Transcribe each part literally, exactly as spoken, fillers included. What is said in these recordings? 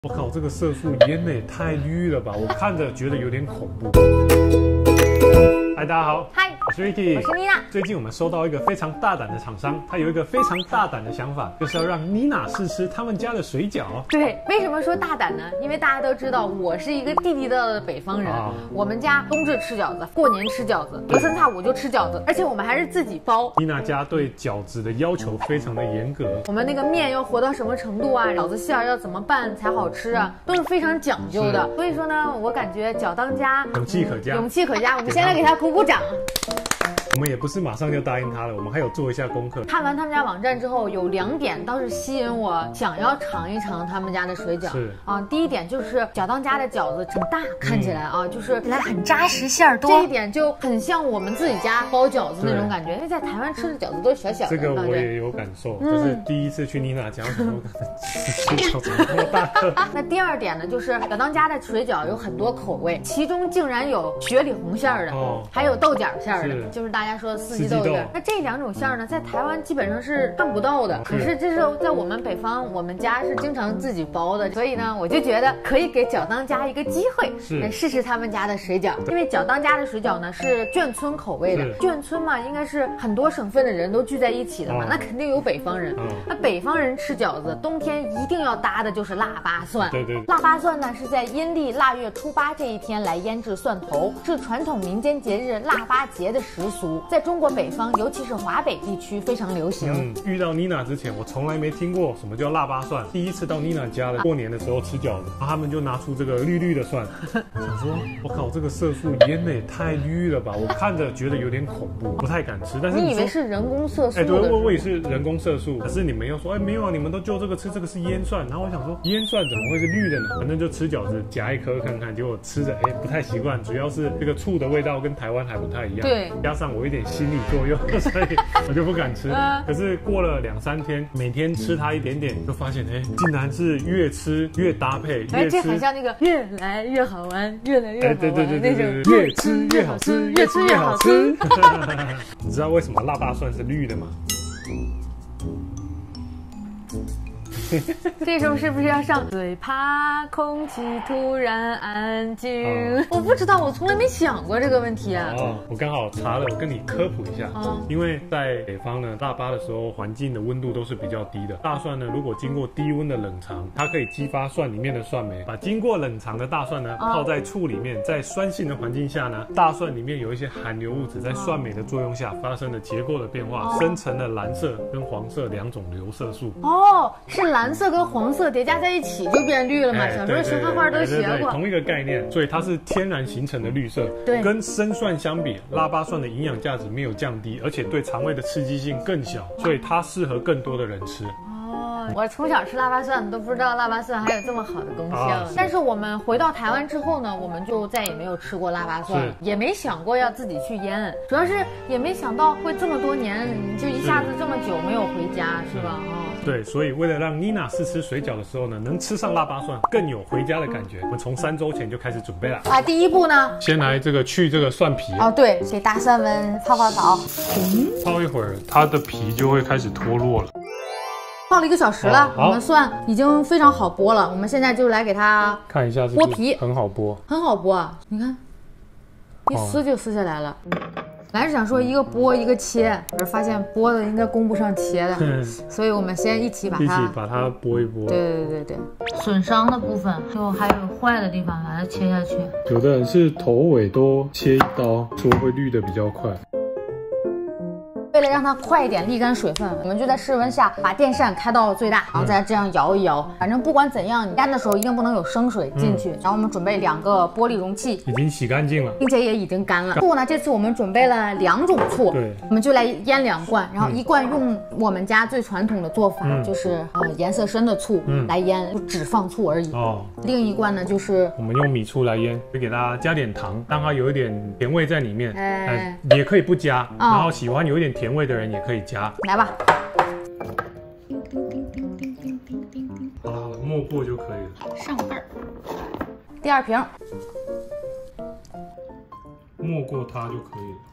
我靠，这个色素腌的也太绿了吧！我看着觉得有点恐怖。嗨，大家好， 嗨， 我是 Ricky， 我是妮娜。 最近我们收到一个非常大胆的厂商，他有一个非常大胆的想法，就是要让妮娜试吃他们家的水饺。 对，为什么说大胆呢？因为大家都知道，我是一个地地道道的北方人，啊、我们家冬至吃饺子，过年吃饺子，隔三差五就吃饺子，而且我们还是自己包。 妮娜家对饺子的要求非常的严格， 我们那个面要和到什么程度啊，饺子馅儿要怎么拌才好吃啊，都是非常讲究的。所以说呢，我感觉饺当家， 勇气可嘉， 勇气可嘉。我们先来给他鼓鼓掌。 我们也不是马上就答应他了，我们还有做一下功课。 看完他们家网站之后，有两点倒是吸引我想要尝一尝他们家的水饺。 是啊，第一点就是饺当家的饺子很大，看起来啊，就是来很扎实，馅儿多。这一点就很像我们自己家包饺子那种感觉，因为在台湾吃的饺子都是小小的。 这个我也有感受，嗯、就是第一次去妮娜家，我怎么吃饺子那么大颗？ 那第二点呢，就是饺当家的水饺有很多口味，其中竟然有雪里红馅儿的，哦、还有豆角馅儿的，是就是大家说的四季豆馅儿。那这两种馅儿呢，在台湾基本上是看不到的。可是这是在我们北方，我们家是经常自己包的，所以呢，我就觉得可以给饺当家一个机会，来试试他们家的水饺。因为饺当家的水饺呢是眷村口味的，眷村嘛，应该是很多省份的人都聚在一起的嘛，哦、那肯定有北方人。哦、那北方人吃饺子，冬天一定要搭的就是腊八蒜。 对对， 腊八蒜呢是在阴历腊月初八这一天来腌制蒜头，是传统民间节日腊八节的习俗，在中国北方，尤其是华北地区非常流行。 嗯，遇到妮娜之前，我从来没听过什么叫腊八蒜。第一次到妮娜家的过年的时候吃饺子，然后他们就拿出这个绿绿的蒜，想说，我靠，这个色素腌的也太绿了吧！我看着觉得有点恐怖，不太敢吃。但是 你, 你以为是人工色素？哎， 对，我我也是人工色素。可是你们又说，哎，没有啊，你们都就这个吃，这个是腌蒜。然后我想说，腌蒜怎么会是绿的呢？反正就吃饺子夹一颗看看，结果吃着，哎，不太习惯，主要是这个醋的味道跟台湾还不太一样。对，加上我有点心理作用，所以我就不敢吃。可是过了两三天，每天吃它一点点，就发现哎，竟然是越吃越搭配， 哎，这很像那个越来越好玩，越来越好玩，对对对对对， 越吃越好吃，越吃越好吃。你知道为什么腊八蒜是绿的吗？ 这时候是不是要上？最怕空气突然安静。哦、我不知道，我从来没想过这个问题啊。 哦，我刚好查了，我跟你科普一下。哦、因为在北方呢，腊八的时候环境的温度都是比较低的。大蒜呢，如果经过低温的冷藏，它可以激发蒜里面的蒜酶，把经过冷藏的大蒜呢泡在醋里面，在酸性的环境下呢，大蒜里面有一些含硫物质在蒜酶的作用下发生了结构的变化，哦、生成了蓝色跟黄色两种硫色素。 哦，是蓝。蓝色跟黄色叠加在一起就变绿了嘛？哎、小时候学画画都学过。对对对， 同一个概念，所以它是天然形成的绿色。对，跟生蒜相比，腊八蒜的营养价值没有降低，而且对肠胃的刺激性更小，所以它适合更多的人吃。 我从小吃腊八蒜都不知道腊八蒜还有这么好的功效。啊、但是我们回到台湾之后呢，我们就再也没有吃过腊八蒜，也没想过要自己去腌，主要是也没想到会这么多年就一下子这么久没有回家，是吧？啊、 哦，对，所以为了让妮娜试吃水饺的时候呢，能吃上腊八蒜，更有回家的感觉，我们从三周前就开始准备了。 啊，第一步呢， 先来这个去这个蒜皮。 哦，对，给大蒜们泡泡澡， 泡一会儿，它的皮就会开始脱落了。 泡了一个小时了，我们蒜已经非常好剥了。我们现在就来给它看一下剥皮， 很好剥， 很好剥啊！你看，一撕就撕下来了。本来是想说一个剥一个切，可是发现剥的应该供不上切的，所以我们先一起把它一起把它剥一剥。 对对对对，损伤的部分就还有坏的地方，把它切下去。 有的人是头尾都切一刀，说会绿的比较快。 为了让它快一点沥干水分，我们就在室温下把电扇开到最大，然后再这样摇一摇。反正不管怎样，你干的时候一定不能有生水进去。嗯、然后我们准备两个玻璃容器， 已经洗干净了， 并且也已经干了。醋呢，这次我们准备了两种醋，对，我们就来腌两罐。然后一罐用我们家最传统的做法，嗯、就是呃颜色深的醋来腌，就只放醋而已。哦。另一罐呢，就是我们用米醋来腌，会给它加点糖，让它有一点甜味在里面。哎，也可以不加，哦、然后喜欢有一点甜味的人也可以加。 来吧。 好了好了，没过就可以了。 上盖儿。第二瓶。 没过它就可以了。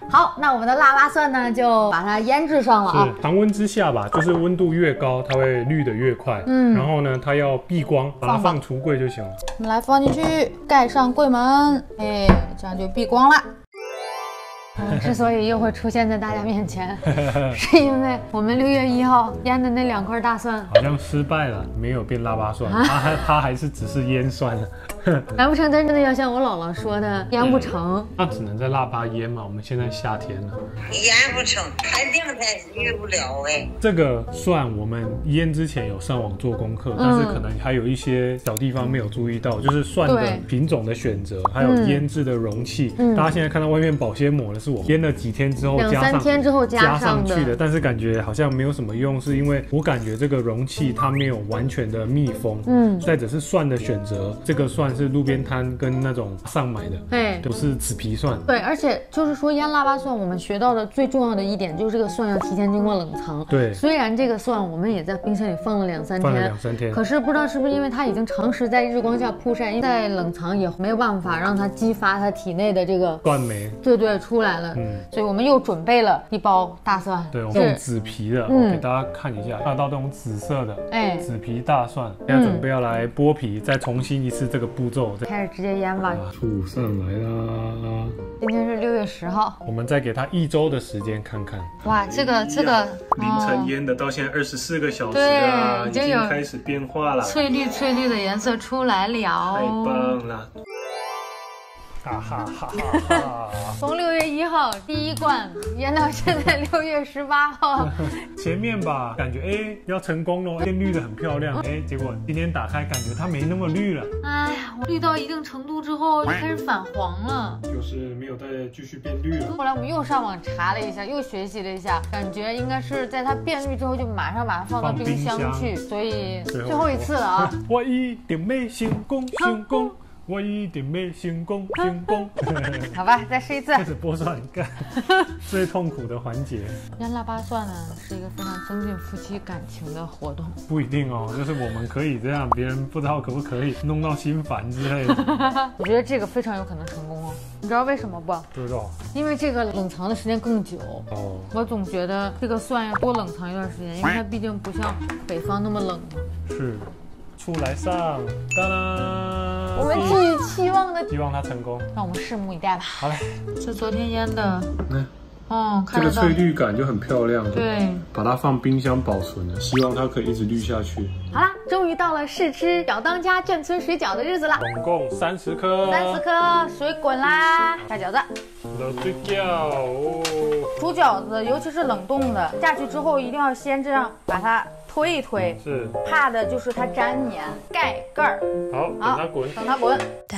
好，那我们的腊八蒜呢，就把它腌制上了啊。 是常温之下吧，就是温度越高，它会绿的越快。嗯，然后呢，它要避光，把它放橱柜就行了。 我们来放进去，盖上柜门，哎，这样就避光了。我之所以又会出现在大家面前，是因为我们六月一号腌的那两块大蒜好像失败了，没有变腊八蒜，啊、它还它还是只是腌蒜了。 难不成真的要像我姥姥说的腌不成？ 那只能在腊八腌嘛。我们现在夏天了， 腌不成，肯定才腌不了哎。 这个蒜我们腌之前有上网做功课，嗯、但是可能还有一些小地方没有注意到，就是蒜的品种的选择，还有腌制的容器。嗯、大家现在看到外面保鲜膜的是我腌了几天之后加上两三天之后加上去的，但是感觉好像没有什么用，是因为我感觉这个容器它没有完全的密封。嗯，再者是蒜的选择，这个蒜是路边摊跟那种上买的，对，都是紫皮蒜。 对，而且就是说腌腊八蒜，我们学到的最重要的一点就是这个蒜要提前经过冷藏。 对， 虽然这个蒜我们也在冰箱里放了两三天， 放了两三天， 可是不知道是不是因为它已经长时在日光下曝晒，在冷藏也没有办法让它激发它体内的这个蒜酶， 对对，出来了。嗯，所以我们又准备了一包大蒜。 对，我们用紫皮的，我给大家看一下，看到这种紫色的，哎，紫皮大蒜，现在准备要来剥皮，再重新一次这个步骤， 开始直接腌吧。 吐上来啦！ 今天是六月十号， 我们再给它一周的时间看看。 哇，这个这个凌晨腌的，到现在二十四个小时啊，已经开始变化了， 翠绿翠绿的颜色出来了， 太棒了！哈哈哈哈哈！ 从六月一号第一罐腌到现在六月十八号， 前面吧感觉哎要成功了，变绿的很漂亮，哎，结果今天打开感觉它没那么绿了。 哎呀，绿到一定程度之后就开始反黄了， 就是没有再继续变绿了。 后来我们又上网查了一下，又学习了一下，感觉应该是在它变绿之后就马上把它放到冰箱去，所以最后一次了啊！ 我一定没成功，成功。我一定没成功，成功。 好吧，再试一次。 开始剥蒜干，最痛苦的环节。 腌腊八蒜呢，是一个非常增进夫妻感情的活动。 不一定哦，就是我们可以这样，别人不知道可不可以弄到心烦之类的。 我觉得这个非常有可能成功哦。你知道为什么不？ 不知道。因为这个冷藏的时间更久。哦。我总觉得这个蒜要多冷藏一段时间，因为它毕竟不像北方那么冷嘛。 是。出来上，当当！ 我们寄予期望的， 希望它成功， 让我们拭目以待吧。 好嘞， 是昨天腌的，嗯，哦， 这个翠绿感就很漂亮。 对， 把它放冰箱保存了，希望它可以一直绿下去。 好啦，终于到了试吃小当家眷村水饺的日子了， 总共三十颗， 三十颗水滚啦，下饺子。 冷水饺哦， 煮饺子，尤其是冷冻的，下去之后一定要先这样把它推一推， 是怕的就是它粘黏。盖盖儿， 好，等它滚， 等它滚。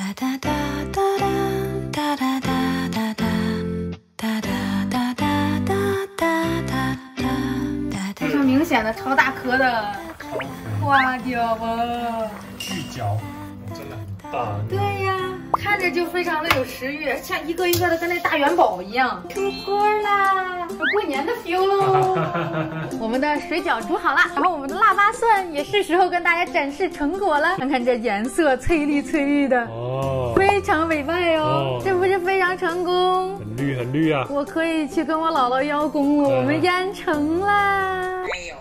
非常明显的超大颗的花椒吧， 玉角真的很大。 对呀。看着就非常的有食欲，像一个一个的跟那大元宝一样。出锅啦，有过年的 feel 喽！我们的水饺煮好了，然后我们的腊八蒜也是时候跟大家展示成果了。看看这颜色，翠绿翠绿的，哦，非常美味哦，是不是非常成功？ 很绿很绿啊！ 我可以去跟我姥姥邀功了，我们腌成啦！ 哎呦。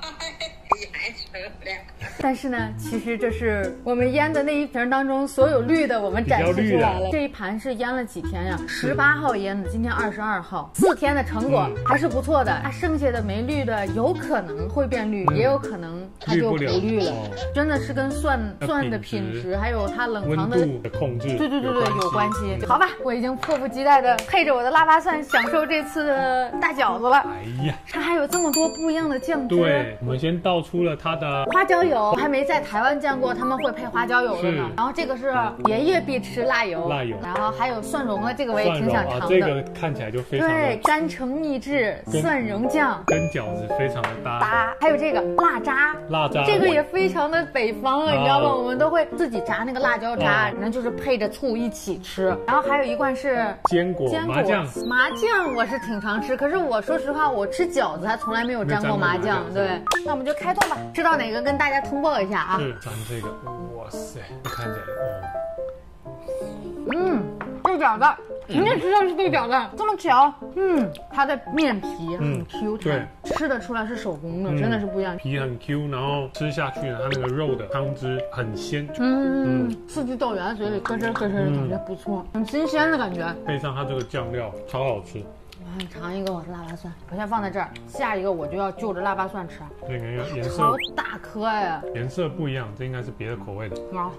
但是呢，其实这是我们腌的那一瓶当中所有绿的，我们展示出来了。这一盘是腌了几天呀？十八号腌的，今天二十二号，四天的成果还是不错的。它剩下的没绿的，有可能会变绿，也有可能它就不绿了。真的是跟蒜蒜的品质，还有它冷藏的控制， 对对对对有关系。好吧，我已经迫不及待的配着我的腊八蒜享受这次的大饺子了。哎呀，它还有这么多不一样的酱汁。 对，我们先倒出了它的花椒油。我还没在台湾见过他们会配花椒油的呢。然后这个是爷爷必吃辣油， 辣油。 然后还有蒜蓉的，这个我也挺想尝的。 啊、这个看起来就非常对，甘橙秘制蒜蓉酱， 跟饺子非常的搭。 搭，还有这个辣渣， 辣渣， 这个也非常的北方啊，你知道吗？我们都会自己炸那个辣椒渣，然后就是配着醋一起吃。然后还有一罐是坚果麻酱， 麻酱我是挺常吃，可是我说实话，我吃饺子还从来没有沾过麻酱。对，那我们就开动吧，吃到哪个跟大家通报一下啊。 是咱这个，哇塞，看起来哦， 嗯，这饺子人家知道是豆角的，这么巧。嗯，它的面皮很 Q 弹， 对， 吃得出来是手工的，真的是不一样。 皮很 Q， 然后吃下去呢，它那个肉的汤汁很鲜。 嗯嗯，四季豆圆嘴里咯吱咯吱的感觉不错，很新鲜的感觉。 配上它这个酱料，超好吃。 我尝一个我的腊八蒜，我先放在这儿，下一个我就要就着腊八蒜吃。 这个颜色好大颗呀， 颜色不一样，这应该是别的口味的。 好，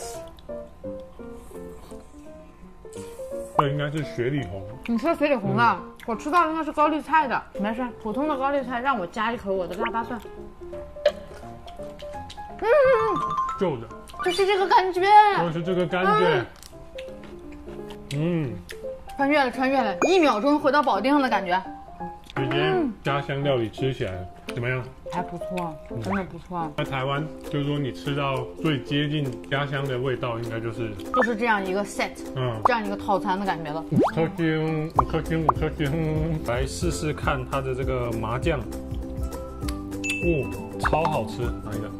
这应该是雪里红。 你吃雪里红的，嗯、我吃到应该是高丽菜的。没事，普通的高丽菜，让我加一口我的腊八蒜。嗯， 就的， 就是这个感觉， 就是这个感觉。嗯。 穿越了，穿越了，一秒钟回到保定的感觉。 直接家乡料理吃起来怎么样？ 还不错，真的不错。 在台湾，就是说你吃到最接近家乡的味道，应该就是就是这样一个 set， 嗯，这样一个套餐的感觉了。 五颗星，五颗星，五颗星。来试试看它的这个麻酱，哦，超好吃，哪一个？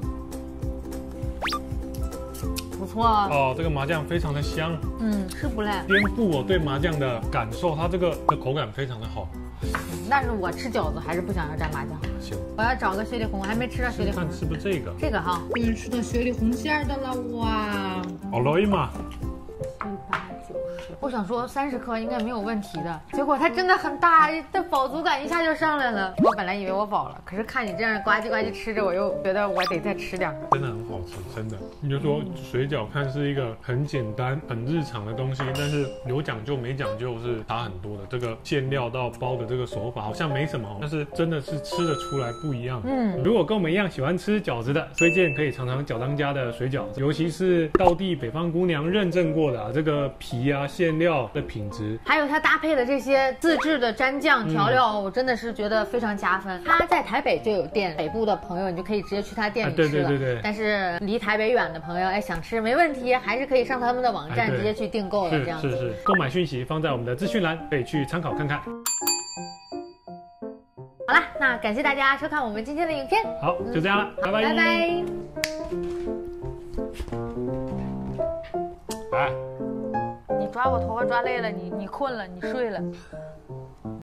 不错哦， 这个麻酱非常的香， 嗯，是不赖， 颠覆我对麻酱的感受，它这个的口感非常的好。 但是我吃饺子还是不想要蘸麻酱。 行， 我要找个雪里红，还没吃到雪里红。 看是不是这个？ 这个哈，终于吃到雪里红馅的了，哇！ 好累嘛。 一八九十，我想说三十克应该没有问题的，结果它真的很大，这饱足感一下就上来了。我本来以为我饱了，可是看你这样呱唧呱唧吃着，我又觉得我得再吃点。 真的很好吃，真的。你就说水饺看是一个很简单、很日常的东西，但是有讲究没讲究是差很多的。这个馅料到包的这个手法好像没什么，但是真的是吃得出来不一样。嗯，如果跟我们一样喜欢吃饺子的，推荐可以尝尝饺当家的水饺，尤其是道地北方姑娘认证过的、啊、这个皮啊馅料的品质， 还有它搭配的这些自制的蘸酱调料，嗯、我真的是觉得非常加分。它在台北就有店，北部的朋友你就可以直接去他店里吃了。啊、对对对对。但是离台北远的朋友，哎，想吃没问题，还是可以上他们的网站、哎、直接去订购了。这样子。 是是是，购买讯息放在我们的资讯栏，可以去参考看看。 好啦，那感谢大家收看我们今天的影片。 好，就这样了，拜拜拜拜。 来。 你抓我头发抓累了，你你困了，你睡了。